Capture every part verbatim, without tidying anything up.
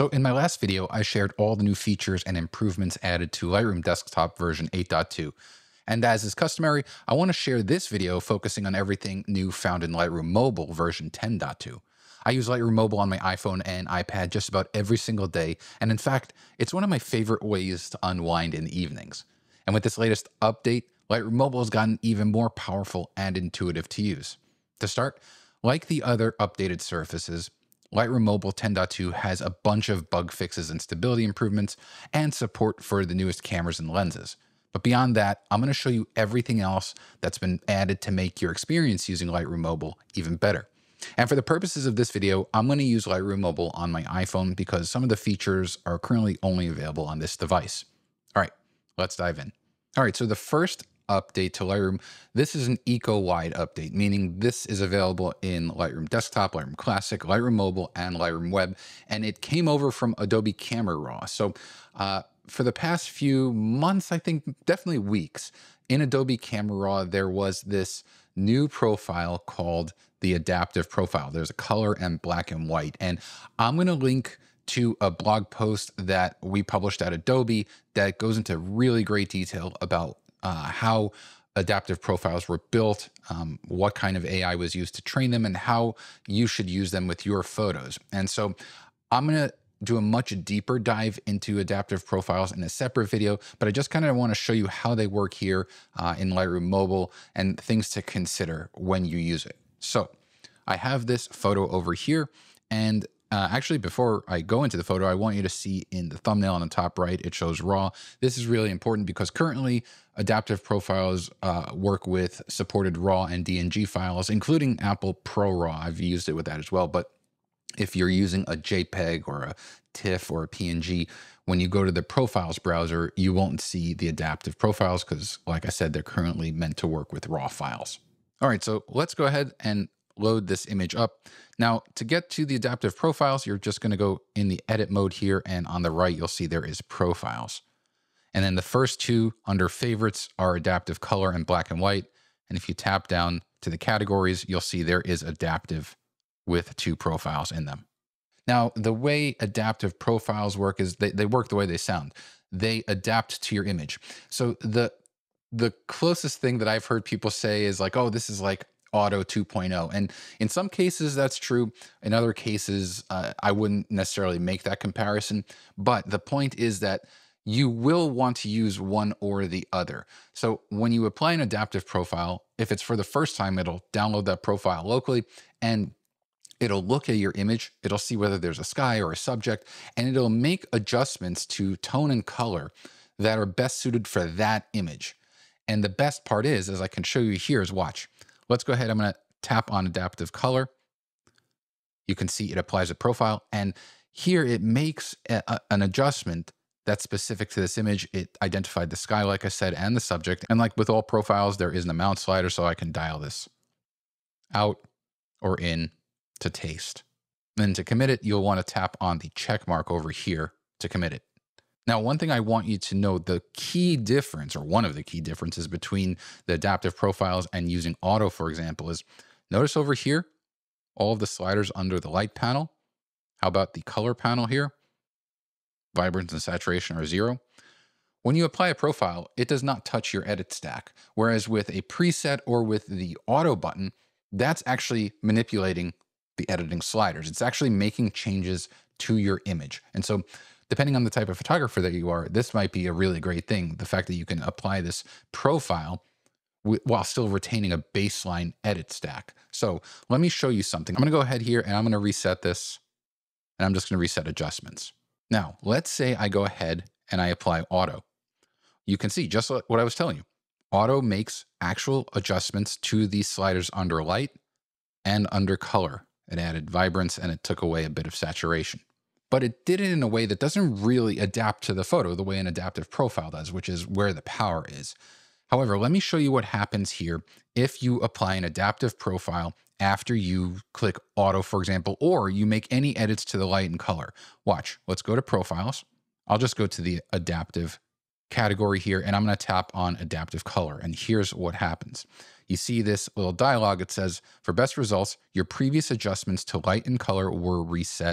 So in my last video, I shared all the new features and improvements added to Lightroom Desktop version eight point two. And as is customary, I want to share this video focusing on everything new found in Lightroom Mobile version ten point two. I use Lightroom Mobile on my iPhone and iPad just about every single day, and in fact, it's one of my favorite ways to unwind in the evenings. And with this latest update, Lightroom Mobile has gotten even more powerful and intuitive to use. To start, like the other updated surfaces, Lightroom Mobile ten point two has a bunch of bug fixes and stability improvements and support for the newest cameras and lenses. But beyond that, I'm going to show you everything else that's been added to make your experience using Lightroom Mobile even better. And for the purposes of this video, I'm going to use Lightroom Mobile on my iPhone because some of the features are currently only available on this device. All right, let's dive in. All right, so the first update to Lightroom, this is an eco-wide update, meaning this is available in Lightroom Desktop, Lightroom Classic, Lightroom Mobile, and Lightroom Web, and it came over from Adobe Camera Raw. So uh, for the past few months, I think definitely weeks, in Adobe Camera Raw, there was this new profile called the adaptive profile. There's a color and black and white, and I'm going to link to a blog post that we published at Adobe that goes into really great detail about uh, how adaptive profiles were built, um, what kind of A I was used to train them, and how you should use them with your photos. And so I'm going to do a much deeper dive into adaptive profiles in a separate video, but I just kind of want to show you how they work here uh, in Lightroom Mobile and things to consider when you use it. So I have this photo over here, and Uh, actually, before I go into the photo, I want you to see in the thumbnail on the top right, it shows RAW. This is really important because currently adaptive profiles uh, work with supported RAW and D N G files, including Apple ProRAW. I've used it with that as well. But if you're using a JPEG or a TIFF or a P N G, when you go to the profiles browser, you won't see the adaptive profiles because, like I said, they're currently meant to work with RAW files. All right, so let's go ahead and load this image up. Now, to get to the adaptive profiles, you're just going to go in the edit mode here, and on the right, you'll see there is profiles. And then the first two under favorites are adaptive color and black and white. And if you tap down to the categories, you'll see there is adaptive with two profiles in them. Now, the way adaptive profiles work is they, they work the way they sound. They adapt to your image. So the, the closest thing that I've heard people say is like, oh, this is like Auto two point oh. And in some cases, that's true. In other cases, uh, I wouldn't necessarily make that comparison. But the point is that you will want to use one or the other. So when you apply an adaptive profile, if it's for the first time, it'll download that profile locally and it'll look at your image. It'll see whether there's a sky or a subject, and it'll make adjustments to tone and color that are best suited for that image. And the best part is, as I can show you here, is watch. Let's go ahead. I'm going to tap on adaptive color. You can see it applies a profile. And here it makes a, a, an adjustment that's specific to this image. It identified the sky, like I said, and the subject. And like with all profiles, there is an amount slider, so I can dial this out or in to taste. Then to commit it, you'll want to tap on the check mark over here to commit it. Now, one thing I want you to know, the key difference, or one of the key differences between the adaptive profiles and using auto, for example, is notice over here, all of the sliders under the light panel. How about the color panel here? Vibrance and saturation are zero. When you apply a profile, it does not touch your edit stack. Whereas with a preset or with the auto button, that's actually manipulating the editing sliders. It's actually making changes to your image. And so depending on the type of photographer that you are, this might be a really great thing. The fact that you can apply this profile while still retaining a baseline edit stack. So let me show you something. I'm going to go ahead here and I'm going to reset this, and I'm just going to reset adjustments. Now, let's say I go ahead and I apply auto. You can see just what I was telling you. Auto makes actual adjustments to these sliders under light and under color. It added vibrance and it took away a bit of saturation. But it did it in a way that doesn't really adapt to the photo the way an adaptive profile does, which is where the power is. However, let me show you what happens here if you apply an adaptive profile after you click auto, for example, or you make any edits to the light and color. Watch, let's go to profiles. I'll just go to the adaptive category here, and I'm going to tap on adaptive color. And here's what happens. You see this little dialog. It says, for best results, your previous adjustments to light and color were reset.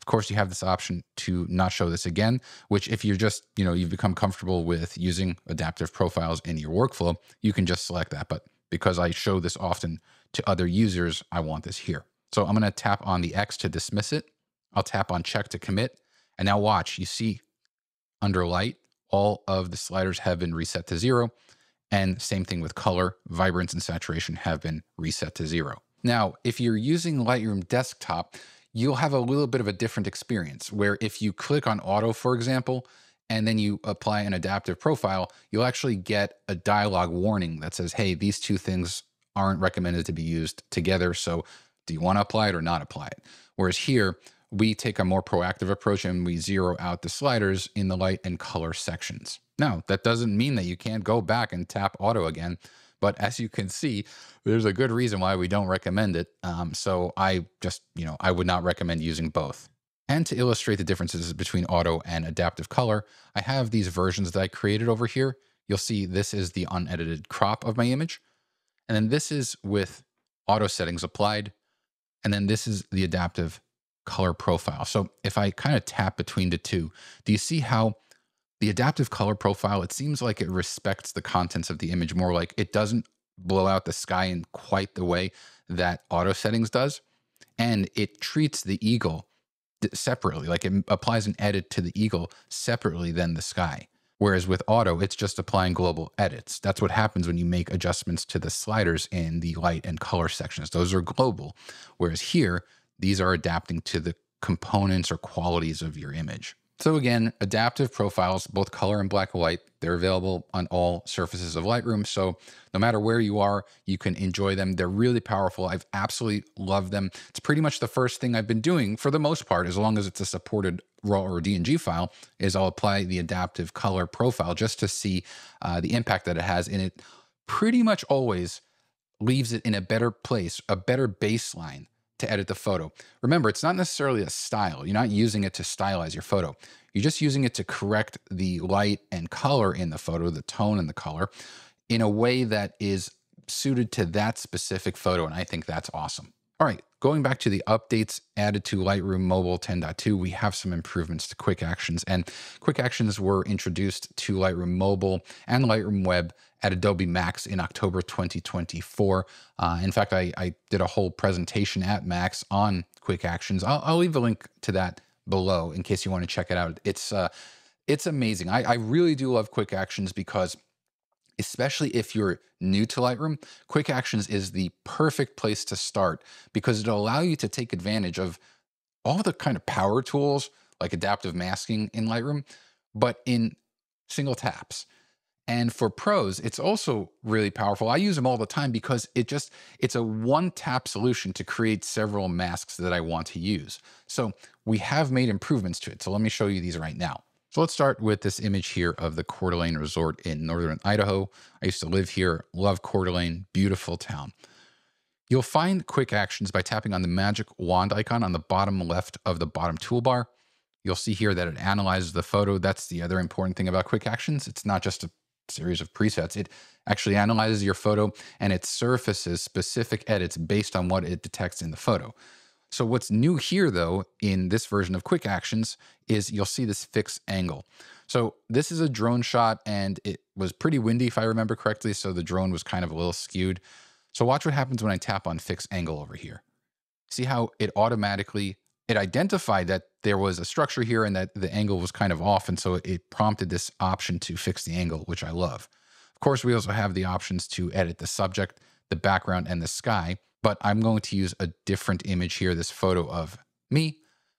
Of course, you have this option to not show this again, which if you're just, you know, you've become comfortable with using adaptive profiles in your workflow, you can just select that. But because I show this often to other users, I want this here. So I'm going to tap on the X to dismiss it. I'll tap on check to commit. And now watch, you see under light, all of the sliders have been reset to zero. And same thing with color, vibrance and saturation have been reset to zero. Now, if you're using Lightroom Desktop, you'll have a little bit of a different experience where if you click on auto, for example, and then you apply an adaptive profile, you'll actually get a dialog warning that says, hey, these two things aren't recommended to be used together. So do you want to apply it or not apply it? Whereas here, we take a more proactive approach and we zero out the sliders in the light and color sections. Now, that doesn't mean that you can't go back and tap auto again. But as you can see, there's a good reason why we don't recommend it. Um, so I just, you know, I would not recommend using both. And to illustrate the differences between auto and adaptive color, I have these versions that I created over here. You'll see this is the unedited crop of my image. And then this is with auto settings applied. And then this is the adaptive color profile. So if I kind of tap between the two, do you see how the adaptive color profile, it seems like it respects the contents of the image more, like it doesn't blow out the sky in quite the way that auto settings does. And it treats the eagle separately, like it applies an edit to the eagle separately than the sky. Whereas with auto, it's just applying global edits. That's what happens when you make adjustments to the sliders in the light and color sections. Those are global. Whereas here, these are adapting to the components or qualities of your image. So again, adaptive profiles, both color and black and white, they're available on all surfaces of Lightroom. So no matter where you are, you can enjoy them. They're really powerful. I've absolutely loved them. It's pretty much the first thing I've been doing for the most part, as long as it's a supported RAW or D N G file, is I'll apply the adaptive color profile just to see uh, the impact that it has. And it pretty much always leaves it in a better place, a better baseline to edit the photo. Remember, it's not necessarily a style. You're not using it to stylize your photo. You're just using it to correct the light and color in the photo, the tone and the color, in a way that is suited to that specific photo. And I think that's awesome. All right, going back to the updates added to Lightroom Mobile ten point two, we have some improvements to quick actions. And quick actions were introduced to Lightroom Mobile and Lightroom Web at Adobe Max in October twenty twenty-four. Uh, in fact, I, I did a whole presentation at Max on quick actions. I'll, I'll leave a link to that below in case you want to check it out. It's uh, it's amazing. I, I really do love quick actions because, especially if you're new to Lightroom, quick actions is the perfect place to start because it'll allow you to take advantage of all the kind of power tools like adaptive masking in Lightroom, but in single taps. And for pros, it's also really powerful. I use them all the time because it just, it's a one tap solution to create several masks that I want to use. So we have made improvements to it. So let me show you these right now. So let's start with this image here of the Coeur d'Alene Resort in northern Idaho. I used to live here, love Coeur d'Alene, beautiful town. You'll find quick actions by tapping on the magic wand icon on the bottom left of the bottom toolbar. You'll see here that it analyzes the photo. That's the other important thing about quick actions. It's not just a series of presets. It actually analyzes your photo and it surfaces specific edits based on what it detects in the photo. So what's new here, though, in this version of quick actions is you'll see this fixed angle. So this is a drone shot and it was pretty windy, if I remember correctly. So the drone was kind of a little skewed. So watch what happens when I tap on fixed angle over here. See how it automatically, it identified that there was a structure here and that the angle was kind of off. And so it prompted this option to fix the angle, which I love. Of course, we also have the options to edit the subject, the background, and the sky. But I'm going to use a different image here, this photo of me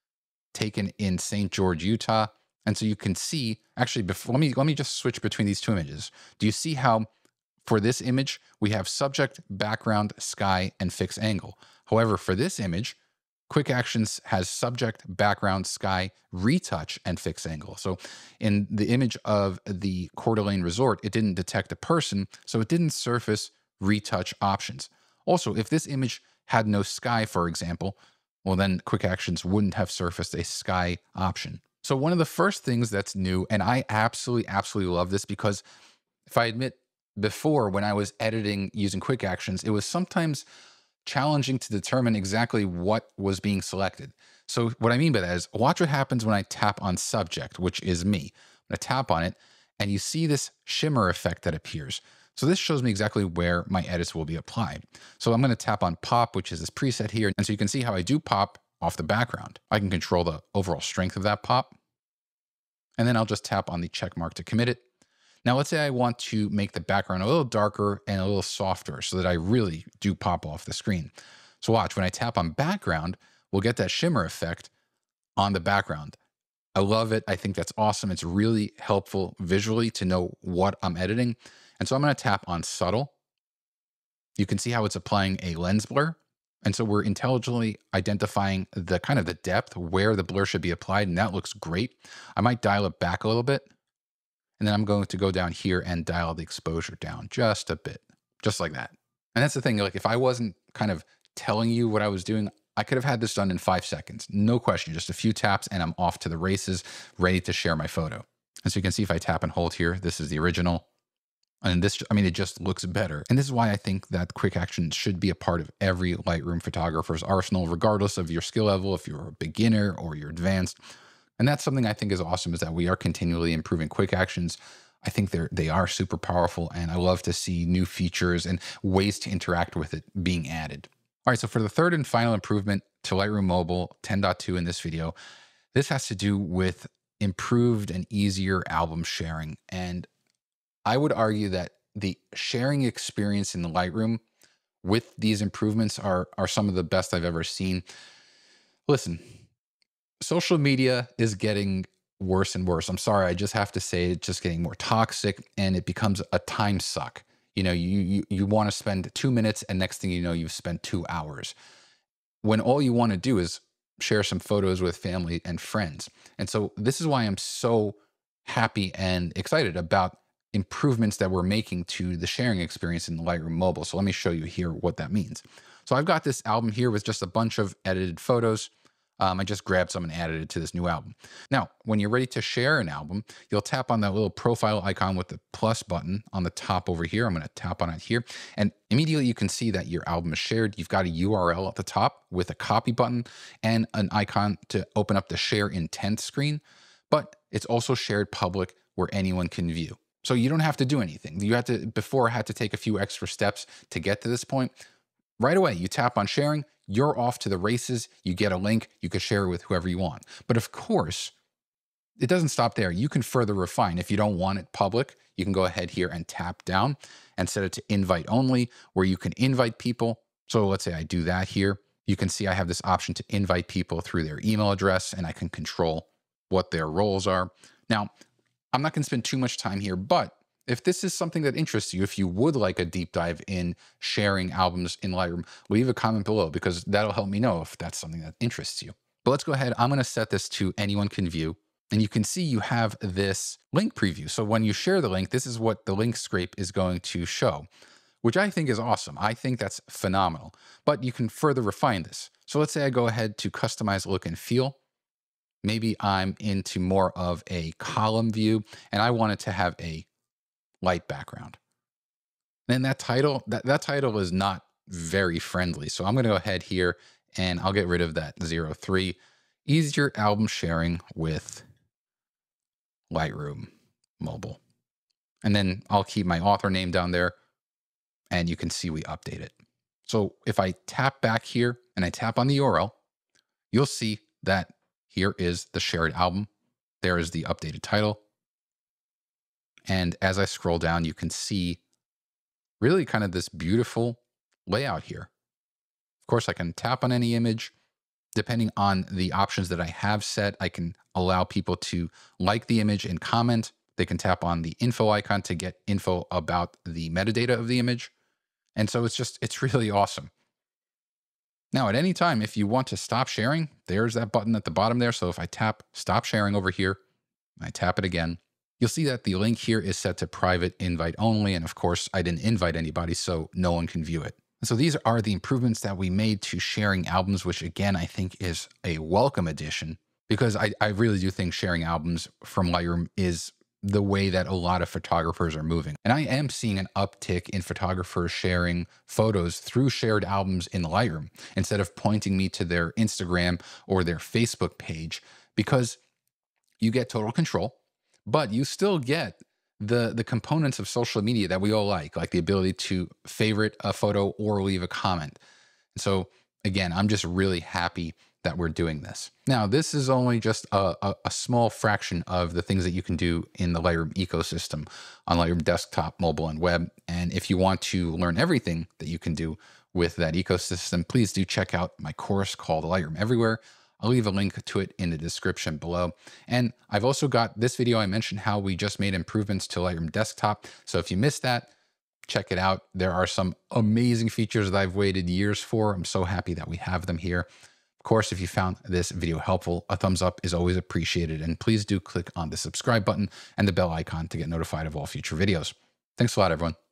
taken in Saint George, Utah. And so you can see, actually, before, let me, let me just switch between these two images. Do you see how for this image, we have subject, background, sky, and fixed angle? However, for this image, quick actions has subject, background, sky, retouch, and fixed angle. So in the image of the Coeur d'Alene Resort, it didn't detect a person, so it didn't surface retouch options. Also, if this image had no sky, for example, well, then quick actions wouldn't have surfaced a sky option. So one of the first things that's new, and I absolutely, absolutely love this because if I admit before when I was editing using quick actions, it was sometimes challenging to determine exactly what was being selected. So what I mean by that is watch what happens when I tap on subject, which is me. I'm going to tap on it and you see this shimmer effect that appears. So this shows me exactly where my edits will be applied. So I'm going to tap on pop, which is this preset here. And so you can see how I do pop off the background. I can control the overall strength of that pop. And then I'll just tap on the check mark to commit it. Now, let's say I want to make the background a little darker and a little softer so that I really do pop off the screen. So watch, when I tap on background, we'll get that shimmer effect on the background. I love it. I think that's awesome. It's really helpful visually to know what I'm editing. And so I'm going to tap on subtle. You can see how it's applying a lens blur. And so we're intelligently identifying the kind of the depth where the blur should be applied. And that looks great. I might dial it back a little bit. And then I'm going to go down here and dial the exposure down just a bit, just like that. And that's the thing. Like if I wasn't kind of telling you what I was doing, I could have had this done in five seconds. No question, just a few taps and I'm off to the races, ready to share my photo. And so you can see if I tap and hold here, this is the original. And this, I mean, it just looks better. And this is why I think that quick action should be a part of every Lightroom photographer's arsenal, regardless of your skill level, if you're a beginner or you're advanced. And that's something I think is awesome, is that we are continually improving quick actions. I think they're, they are super powerful, and I love to see new features and ways to interact with it being added. All right, so for the third and final improvement to Lightroom Mobile ten point two in this video, this has to do with improved and easier album sharing. And I would argue that the sharing experience in the Lightroom with these improvements are, are some of the best I've ever seen. Listen, social media is getting worse and worse. I'm sorry, I just have to say it's just getting more toxic, and it becomes a time suck. You know, you you, you want to spend two minutes and next thing you know, you've spent two hours. When all you want to do is share some photos with family and friends. And so this is why I'm so happy and excited about improvements that we're making to the sharing experience in the Lightroom Mobile. So let me show you here what that means. So I've got this album here with just a bunch of edited photos. Um, I just grabbed some and added it to this new album. Now, when you're ready to share an album, you'll tap on that little profile icon with the plus button on the top over here. I'm going to tap on it here, and immediately you can see that your album is shared. You've got a U R L at the top with a copy button and an icon to open up the share intent screen, but it's also shared public where anyone can view. So you don't have to do anything. You had to, before I had to take a few extra steps to get to this point. Right away, you tap on sharing, you're off to the races, you get a link, you can share it with whoever you want. But of course, it doesn't stop there. You can further refine. If you don't want it public, you can go ahead here and tap down and set it to invite only, where you can invite people. So let's say I do that here. You can see I have this option to invite people through their email address, and I can control what their roles are. Now, I'm not going to spend too much time here, but if this is something that interests you, if you would like a deep dive in sharing albums in Lightroom, leave a comment below, because that'll help me know if that's something that interests you. But let's go ahead. I'm going to set this to anyone can view, and you can see you have this link preview. So when you share the link, this is what the link scrape is going to show, which I think is awesome. I think that's phenomenal, but you can further refine this. So let's say I go ahead to customize look and feel. Maybe I'm into more of a column view, and I want it to have a light background. And that title, that, that title is not very friendly. So I'm going to go ahead here and I'll get rid of that zero three. Easier album sharing with Lightroom Mobile. And then I'll keep my author name down there, and you can see we update it. So if I tap back here and I tap on the U R L, you'll see that here is the shared album. There is the updated title. And as I scroll down, you can see really kind of this beautiful layout here. Of course, I can tap on any image. Depending on the options that I have set, I can allow people to like the image and comment. They can tap on the info icon to get info about the metadata of the image. And so it's just, it's really awesome. Now, at any time, if you want to stop sharing, there's that button at the bottom there. So if I tap stop sharing over here, I tap it again, you'll see that the link here is set to private invite only. And of course, I didn't invite anybody, so no one can view it. And so these are the improvements that we made to sharing albums, which again, I think is a welcome addition, because I, I really do think sharing albums from Lightroom is the way that a lot of photographers are moving. And I am seeing an uptick in photographers sharing photos through shared albums in Lightroom instead of pointing me to their Instagram or their Facebook page, because you get total control, but you still get the the components of social media that we all like, like the ability to favorite a photo or leave a comment. So again, I'm just really happy that we're doing this. Now, this is only just a, a, a small fraction of the things that you can do in the Lightroom ecosystem on Lightroom desktop, mobile, and web. And if you want to learn everything that you can do with that ecosystem, please do check out my course called Lightroom Everywhere. I'll leave a link to it in the description below. And I've also got this video. I mentioned how we just made improvements to Lightroom desktop. So if you missed that, check it out. There are some amazing features that I've waited years for. I'm so happy that we have them here. Of course, if you found this video helpful, a thumbs up is always appreciated. And please do click on the subscribe button and the bell icon to get notified of all future videos. Thanks a lot, everyone.